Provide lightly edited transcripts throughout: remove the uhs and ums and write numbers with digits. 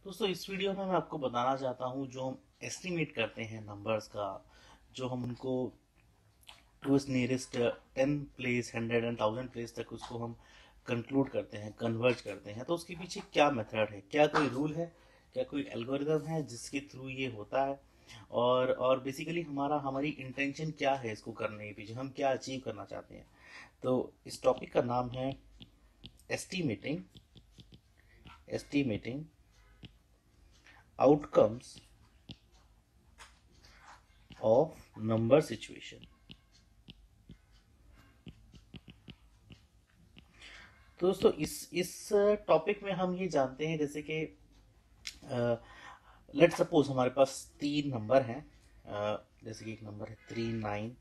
दोस्तों इस वीडियो में मैं आपको बताना चाहता हूँ जो हम एस्टिमेट करते हैं नंबर्स का, जो हम उनको टू इस नियरेस्ट 10 प्लेस 100 एंड 1000 प्लेस तक उसको हम कंक्लूड करते हैं, कन्वर्ज करते हैं। तो उसके पीछे क्या मेथड है, क्या कोई रूल है, क्या कोई एल्गोरिदम है जिसके थ्रू ये होता है, और बेसिकली हमारी इंटेंशन क्या है इसको करने के पीछे, हम क्या अचीव करना चाहते हैं। तो इस टॉपिक का नाम है estimating estimating outcomes of number situation. तो दोस्तों इस टॉपिक में हम ये जानते हैं, जैसे कि लेट सपोज हमारे पास तीन नंबर हैं। जैसे कि एक नंबर है 39।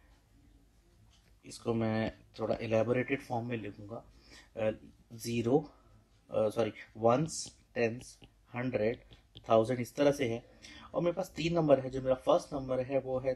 इसको मैं थोड़ा एलेबोरेटेड फॉर्म में लिखूंगा। ज़ीरो, सॉरी, वंस, टेंस, 100, 1000 इस तरह से है। और मेरे पास तीन नंबर है। जो मेरा फर्स्ट नंबर है वो है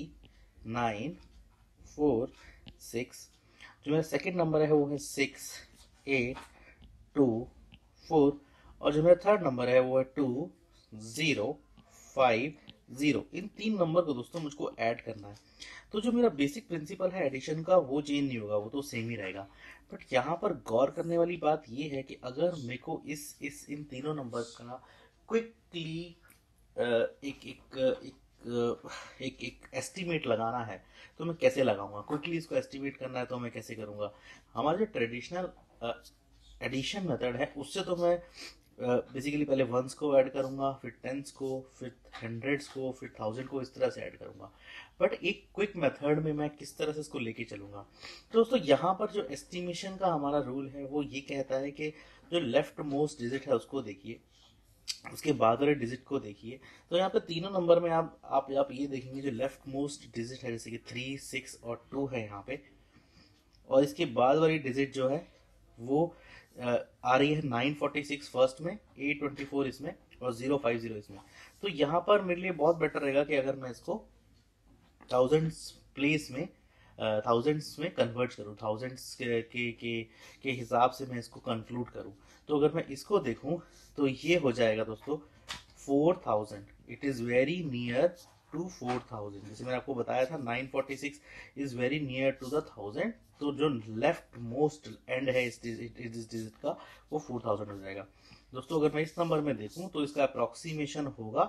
3, 9, 4, 6। जो मेरा सेकंड नंबर है वो है 6, 8, 2, 4। और जो मेरा थर्ड नंबर है वो है 2, 0, 5, 0। इन तीन नंबर को दोस्तों मुझको ऐड करना है। तो जो मेरा बेसिक प्रिंसिपल है एडिशन का वो चेंज नहीं होगा, वो तो सेम ही रहेगा। बट यहाँ पर गौर करने वाली बात ये है कि अगर मेरे को इस इन तीनों नंबर का क्विकली एक एक एक एक एस्टिमेट लगाना है, तो मैं कैसे लगाऊंगा। क्विकली इसको एस्टिमेट करना है तो मैं कैसे करूंगा। हमारा जो ट्रेडिशनल एडिशन मेथड है उससे तो मैं बेसिकली पहले वंस को ऐड करूंगा, फिर टेंस को, फिर हंड्रेड्स को, फिर 1000 को, इस तरह से ऐड करूंगा। बट एक क्विक मेथड में मैं किस तरह से इसको लेके चलूंगा। तो दोस्तों यहाँ पर जो एस्टिमेशन का हमारा रूल है वो ये कहता है कि जो लेफ्ट मोस्ट डिजिट है उसको देखिए, उसके बाद वाले डिजिट को देखिए। तो यहाँ पे तीनों नंबर में आप ये देखेंगे, जो लेफ्ट मोस्ट डिजिट है जैसे कि 3, 6 और 2 है यहाँ पे। और इसके बाद वाली डिजिट जो है वो आ रही है 946 फर्स्ट में, 824 इसमें, और 050 इसमें। तो यहाँ पर मेरे लिए बहुत बेटर रहेगा कि अगर मैं इसको थाउजेंड्स प्लेस में, थाउजेंड्स में कन्वर्ट करूँ, थाउजेंड्स के हिसाब से मैं इसको कंक्लूड करूँ। तो अगर मैं इसको देखूँ तो ये हो जाएगा दोस्तों 4000। It is very near to 4000। जैसे मैंने आपको बताया था 946 is very near to the 1000। तो जो लेफ्ट मोस्ट एंड है इस डिजिट का वो 4000 हो जाएगा। दोस्तों अगर मैं इस नंबर में देखूं तो इसका अप्रोक्सीमेशन होगा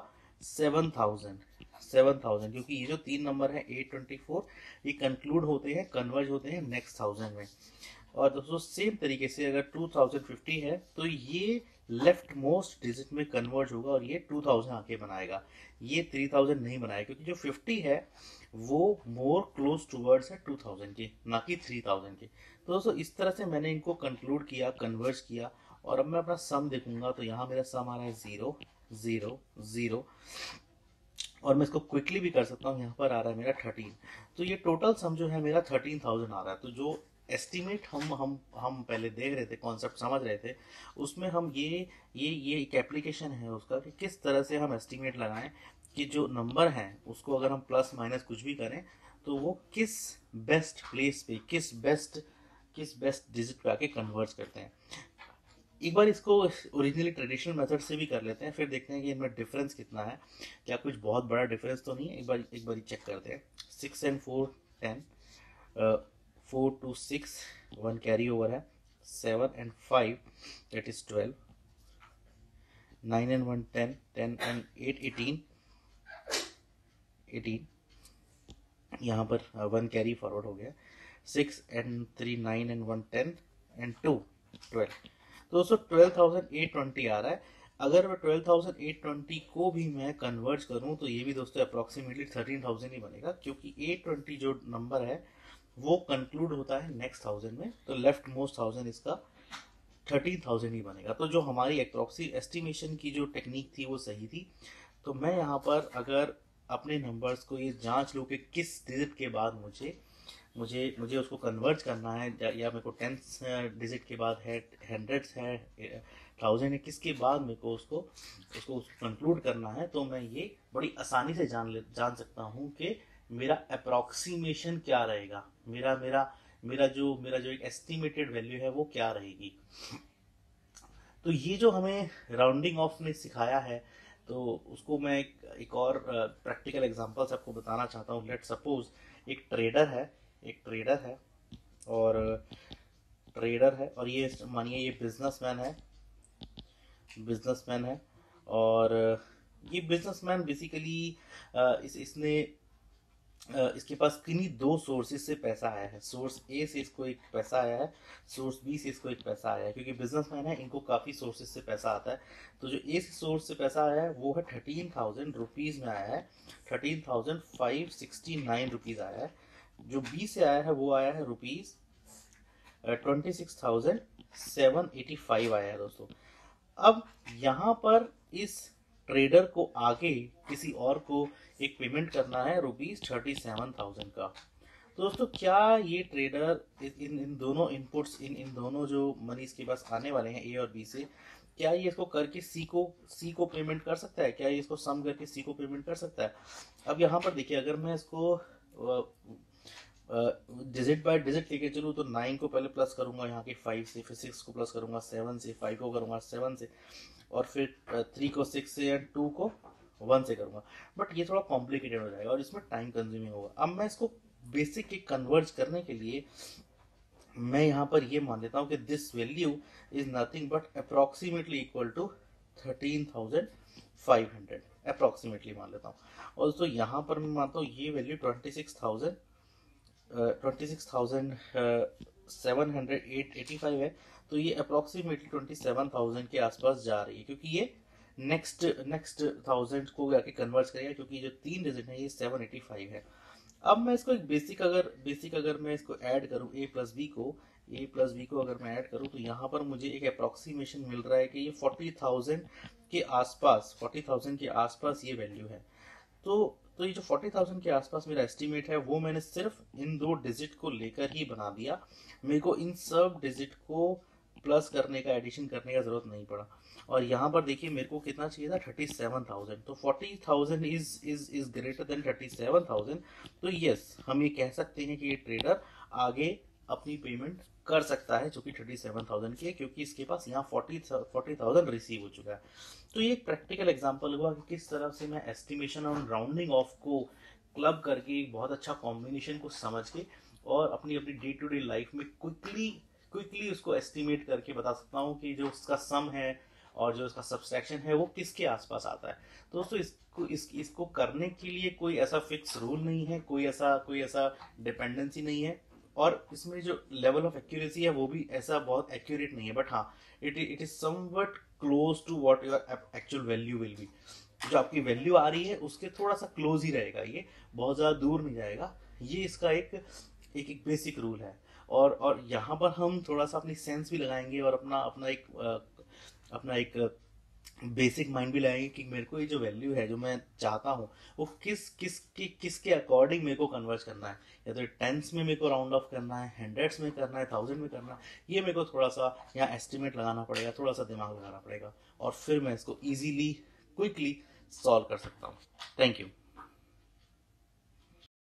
7000, क्योंकि ये जो तीन नंबर है 824, ये कंक्लूड होते हैं, कन्वर्ज होते हैं नेक्स्ट 1000 में। और दोस्तों सेम तरीके से अगर 2050 है तो ये लेफ्ट मोस्ट डिजिट में कन्वर्ज होगा और ये 2000 आके बनाएगा, ये 3000 नहीं बनाएगा, क्योंकि जो 50 है वो मोर क्लोज टूवर्ड्स है 2000 के, ना कि 3000 के। तो दोस्तों इस तरह से मैंने इनको कंक्लूड किया, कन्वर्ज किया। और अब मैं अपना सम देखूंगा तो यहाँ मेरा सम आ रहा है 0, 0, 0। और मैं इसको क्विकली भी कर सकता हूँ, यहाँ पर आ रहा है मेरा 13। तो ये टोटल सम जो है मेरा 13,000 आ रहा है। तो जो एस्टिमेट हम पहले देख रहे थे, कॉन्सेप्ट समझ रहे थे, उसमें हम ये एक एप्लीकेशन है उसका कि किस तरह से हम एस्टिमेट लगाएं कि जो नंबर है उसको अगर हम प्लस माइनस कुछ भी करें तो वो किस बेस्ट प्लेस पे, किस बेस्ट डिजिट पे आके कन्वर्ट करते हैं। एक बार इसको ओरिजिनली ट्रेडिशनल मेथड से भी कर लेते हैं, फिर देखते हैं कि इनमें डिफरेंस कितना है। क्या कुछ बहुत बड़ा डिफरेंस तो नहीं है। एक बार चेक करते हैं। 6 and 4 10, 4 to 6 1 कैरी ओवर है, 7 and 5 that is 12, 9 and 1 10, 10 and 8 18, 18 यहाँ पर 1 कैरी फॉरवर्ड हो गया। 6 and 3 9 and 1 10 and 2 12। तो दोस्तों 12,820 आ रहा है। अगर मैं 12,820 को भी मैं कन्वर्ट करूं तो ये भी दोस्तों अप्रोक्सीमेटली 13,000 ही बनेगा, क्योंकि 820 जो नंबर है वो कंक्लूड होता है नेक्स्ट 1000 में। तो लेफ्ट मोस्ट 1000 इसका 13,000 ही बनेगा। तो जो हमारी अप्रोक्सी एस्टिमेशन की जो टेक्निक थी वो सही थी। तो मैं यहाँ पर अगर अपने नंबर्स को ये जांच लूँ कि किस डिजिट के बाद मुझे मुझे मुझे उसको कन्वर्ट करना है, या मेरे को टेंस डिजिट के बाद है, हंड्रेड्स है, 1000 है, किसके बाद मेरे को उसको उसको कंक्लूड करना है, तो मैं ये बड़ी आसानी से जान सकता हूँ कि मेरा अप्रोक्सीमेशन क्या रहेगा, मेरा मेरा मेरा जो एक एस्टिमेटेड वैल्यू है वो क्या रहेगी। तो ये जो हमें राउंडिंग ऑफ ने सिखाया है, तो उसको मैं एक और प्रैक्टिकल एग्जांपल से आपको बताना चाहता हूँ। लेट सपोज एक ट्रेडर है, एक ट्रेडर है और ये मानिए ये बिजनेसमैन है, बिजनेसमैन है और ये बिजनेसमैन बेसिकली इसने इसके पास किन्हीं दो सोर्सेज से पैसा आया है। सोर्स ए से इसको एक पैसा आया है, सोर्स बी से इसको एक पैसा आया है। क्योंकि बिजनेसमैन है, इनको काफ़ी सोर्सेज से पैसा आता है। तो जो ए से सोर्स से पैसा आया है वो है 13,000 रुपीज़ में आया है, 13,569 रुपीज़ आया है। जो बी से आया है वो आया है रुपीज़ 26,785 आया है दोस्तों। अब यहाँ पर इस ट्रेडर को आगे किसी और को एक पेमेंट करना है ₹37,000 का। तो दोस्तों क्या ये ट्रेडर इन दोनों इनपुट्स, इन दोनों जो मनीज के पास आने वाले हैं ए और बी से, क्या ये इसको करके सी को पेमेंट कर सकता है? क्या ये इसको सम करके सी को पेमेंट कर सकता है? अब यहाँ पर देखिए, अगर मैं इसको डिजिट बाय डिजिट लेके चलूँ तो 9 को पहले प्लस करूंगा यहाँ के 5 से, फिर 6 को प्लस करूंगा 7 से, 5 को करूंगा 7 से, और फिर 3 को 6 से एंड 2 को 1 से करूंगा। बट ये थोड़ा कॉम्प्लिकेटेड हो जाएगा और इसमें टाइम कंज्यूमिंग होगा। अब मैं इसको बेसिक के कन्वर्ज करने के लिए मैं यहाँ पर ये मान लेता हूँ कि this value is nothing but approximately equal to 13,500, approximately मान लेता हूँ। और दोस्तों यहाँ पर मैं मानता हूँ ये वैल्यू 26,785 है। तो ये अप्रोक्सीमेटली 27,000 के आसपास जा रही है, क्योंकि ये नेक्स्ट 1000 को जाके कन्वर्ट करेगा, क्योंकि जो 3 डिजिट है ये 785 है। अब मैं इसको एक बेसिक अगर मैं इसको ऐड करूँ ए प्लस बी को अगर मैं ऐड करूँ तो यहाँ पर मुझे एक अप्रोक्सीमेशन मिल रहा है कि ये 40,000 के आसपास ये वैल्यू है। तो ये जो 40,000 के आसपास मेरा एस्टीमेट है वो मैंने सिर्फ इन दो डिजिट को लेकर ही बना दिया। मेरे को इन सब डिजिट को प्लस करने का, एडिशन करने का जरूरत नहीं पड़ा। और यहाँ पर देखिए मेरे को कितना चाहिए था, 37,000। तो 40,000 इज ग्रेटर देन 37,000। तो यस, हम ये कह सकते हैं कि ये ट्रेडर आगे अपनी पेमेंट कर सकता है, जो कि 37,000 की है, क्योंकि इसके पास यहाँ 40,000 रिसीव हो चुका है। तो ये एक प्रैक्टिकल एग्जांपल हुआ कि किस तरह से मैं एस्टिमेशन और राउंडिंग ऑफ को क्लब करके एक बहुत अच्छा कॉम्बिनेशन को समझ के और अपनी डे टू डे लाइफ में क्विकली उसको एस्टिमेट करके बता सकता हूँ कि जो उसका सम है और जो इसका सब्सट्रैक्शन है वो किसके आसपास आता है। तो दोस्तों इसको करने के लिए कोई ऐसा फिक्स रूल नहीं है, कोई ऐसा डिपेंडेंसी नहीं है, और इसमें जो लेवल ऑफ एक्यूरेसी है वो भी ऐसा बहुत एक्यूरेट नहीं है। बट हाँ, it is somewhat close to what your actual value will be. जो आपकी वैल्यू आ रही है उसके थोड़ा सा क्लोज ही रहेगा, ये बहुत ज़्यादा दूर नहीं जाएगा। ये इसका एक बेसिक रूल है। और यहाँ पर हम थोड़ा सा अपनी सेंस भी लगाएंगे और अपना एक बेसिक माइंड भी लगाएंगे कि मेरे को ये जो वैल्यू है जो मैं चाहता हूँ वो किसके अकॉर्डिंग मेरे को कन्वर्ट करना है। या तो टेंस में मेरे को राउंड ऑफ करना है, हंड्रेड्स में करना है, 1000 में करना है, ये मेरे को थोड़ा सा यहाँ एस्टिमेट लगाना पड़ेगा, थोड़ा सा दिमाग लगाना पड़ेगा, और फिर मैं इसको ईजिली क्विकली सॉल्व कर सकता हूँ। Thank you.